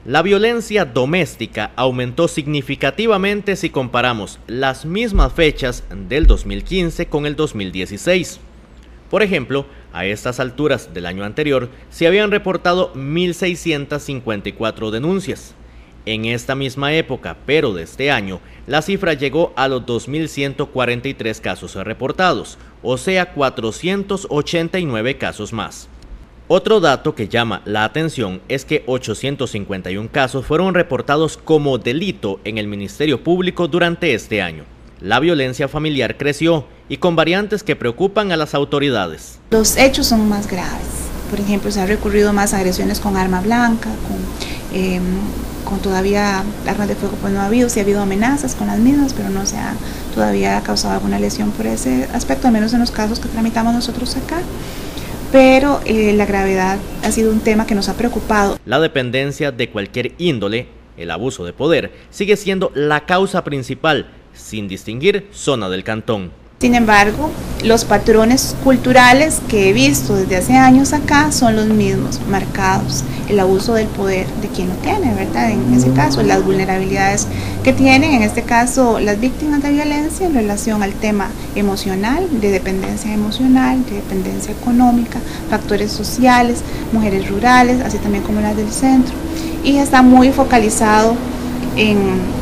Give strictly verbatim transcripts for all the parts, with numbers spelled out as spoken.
La violencia doméstica aumentó significativamente si comparamos las mismas fechas del dos mil quince con el dos mil dieciséis. Por ejemplo, a estas alturas del año anterior se habían reportado mil seiscientas cincuenta y cuatro denuncias. En esta misma época, pero de este año, la cifra llegó a los dos mil ciento cuarenta y tres casos reportados, o sea, cuatrocientos ochenta y nueve casos más. Otro dato que llama la atención es que ochocientos cincuenta y uno casos fueron reportados como delito en el Ministerio Público durante este año. La violencia familiar creció y con variantes que preocupan a las autoridades. Los hechos son más graves. Por ejemplo, se ha recurrido más a agresiones con arma blanca, con, eh, con todavía armas de fuego, pues no ha habido, sí ha habido amenazas con las mismas, pero no se ha todavía causado alguna lesión por ese aspecto, al menos en los casos que tramitamos nosotros acá. Pero eh, la gravedad ha sido un tema que nos ha preocupado. La dependencia de cualquier índole, el abuso de poder, sigue siendo la causa principal, sin distinguir zona del cantón. Sin embargo, los patrones culturales que he visto desde hace años acá son los mismos, marcados. El abuso del poder de quien lo tiene, ¿verdad? En ese caso, las vulnerabilidades que tienen, en este caso, las víctimas de violencia en relación al tema emocional, de dependencia emocional, de dependencia económica, factores sociales, mujeres rurales, así también como las del centro. Y está muy focalizado en,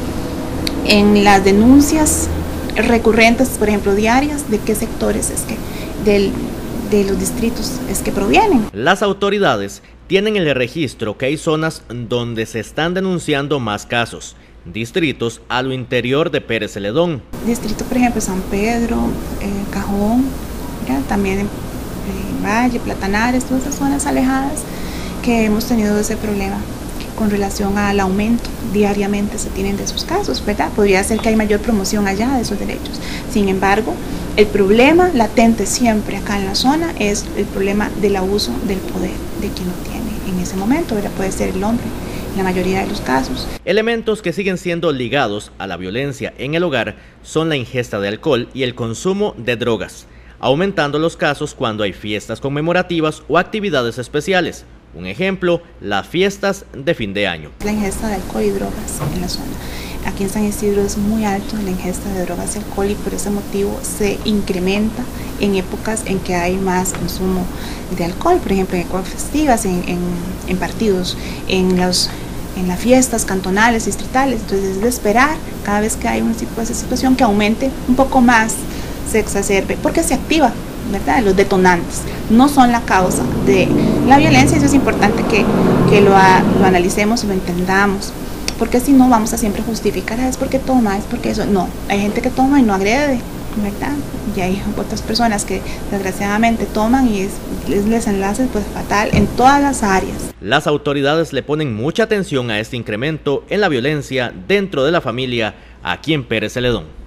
en las denuncias recurrentes, por ejemplo, diarias, de qué sectores es que, del, de los distritos es que provienen. Las autoridades tienen el registro que hay zonas donde se están denunciando más casos, distritos a lo interior de Pérez Celedón. Distrito, por ejemplo, San Pedro, eh, Cajón, ¿ya? También en eh, Valle, Platanares, todas esas zonas alejadas que hemos tenido ese problema con relación al aumento diariamente se tienen de esos casos, ¿verdad? Podría ser que hay mayor promoción allá de esos derechos. Sin embargo, el problema latente siempre acá en la zona es el problema del abuso del poder de quien lo tiene en ese momento, ¿verdad? Puede ser el hombre en la mayoría de los casos. Elementos que siguen siendo ligados a la violencia en el hogar son la ingesta de alcohol y el consumo de drogas, aumentando los casos cuando hay fiestas conmemorativas o actividades especiales. Un ejemplo, las fiestas de fin de año. La ingesta de alcohol y drogas en la zona. Aquí en San Isidro es muy alto la ingesta de drogas y alcohol y por ese motivo se incrementa en épocas en que hay más consumo de alcohol, por ejemplo en épocas festivas, en, en, en partidos, en, los, en las fiestas cantonales, distritales. Entonces es de esperar cada vez que hay un tipo de situación que aumente un poco más, se exacerbe, porque se activa, ¿verdad? Los detonantes no son la causa de la violencia, eso es importante que, que lo, a, lo analicemos y lo entendamos, porque si no vamos a siempre justificar, es porque toma, es porque eso, no, hay gente que toma y no agrede, ¿verdad? Y hay otras personas que desgraciadamente toman y es, es desenlace pues fatal en todas las áreas. Las autoridades le ponen mucha atención a este incremento en la violencia dentro de la familia aquí en Pérez Celedón.